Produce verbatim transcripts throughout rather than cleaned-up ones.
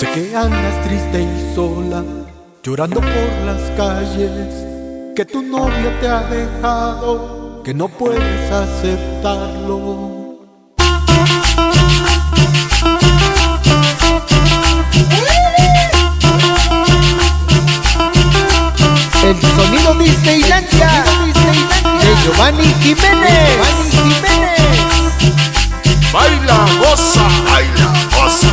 Sé que andas triste y sola, llorando por las calles, que tu novio te ha dejado, que no puedes aceptarlo. El sonido Disneylandia de Giovanni Jiménez. Baila, goza, baila, goza.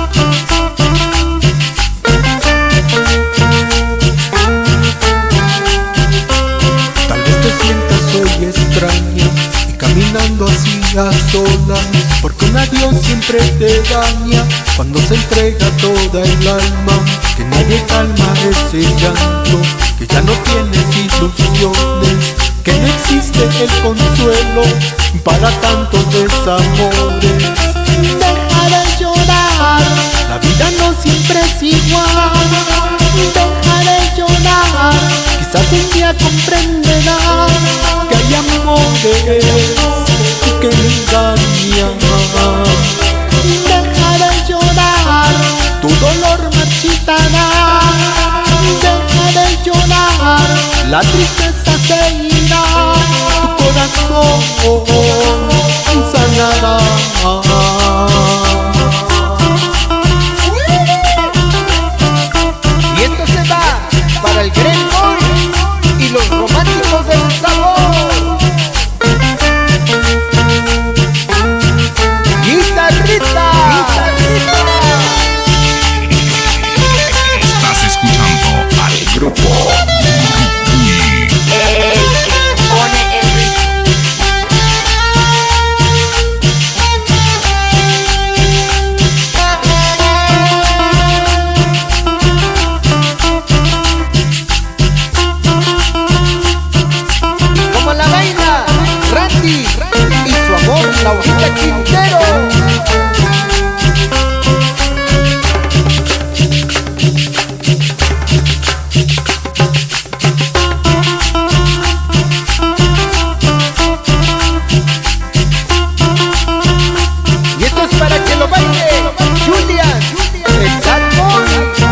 Tal vez te sientas hoy extraña y caminando así a solas, porque un adiós siempre te daña cuando se entrega toda el alma. Que nadie calma ese llanto, que ya no tienes ilusiones, que no existe el consuelo para tantos desamores. Deja de llorar, La vida no siempre es igual. deja de llorar, Quizás un día comprenderás que hay amores que engañan. deja de llorar, Tu dolor marchitará, deja de llorar, la tristeza se irá, tu corazón sanará. y esto se va para el Grenmore y los románticos del sabor. Guitarrita, Estás escuchando al grupo como la baila Randy y su amor Laurita Quintero. Y esto es para que lo baile Julian, el Salmón.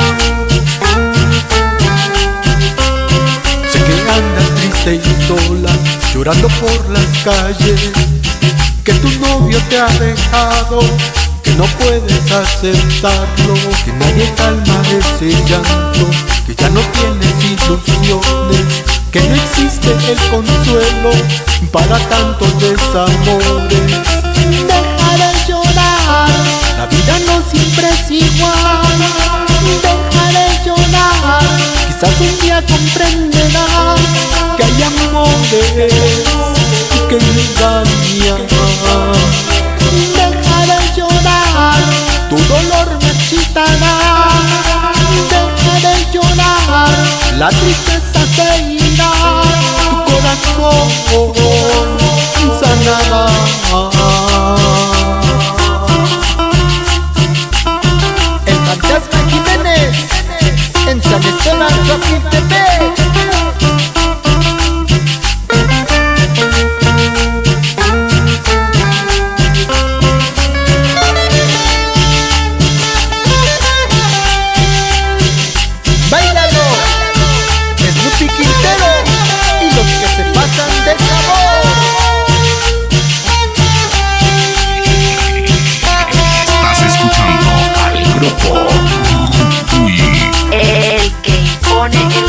Sé que andas triste y sola, llorando por las calles, que tu novio te ha dejado, que no puedes aceptarlo, que nadie calma ese llanto, que ya no tienes ilusiones, que no existe el consuelo para tantos desamores. Deja de llorar, La vida no siempre es igual. deja de llorar, Quizás un día comprenderás que hay amores que engañan. deja de llorar, Tu dolor marchitará, deja de llorar, la tristeza se irá, tu corazón sanará. el Fantasma Jiménez en San Esteban, Xochitepec. Báilalo, Snoopy Quintero y los que se pasan de sabor. Estás escuchando al grupo El que impone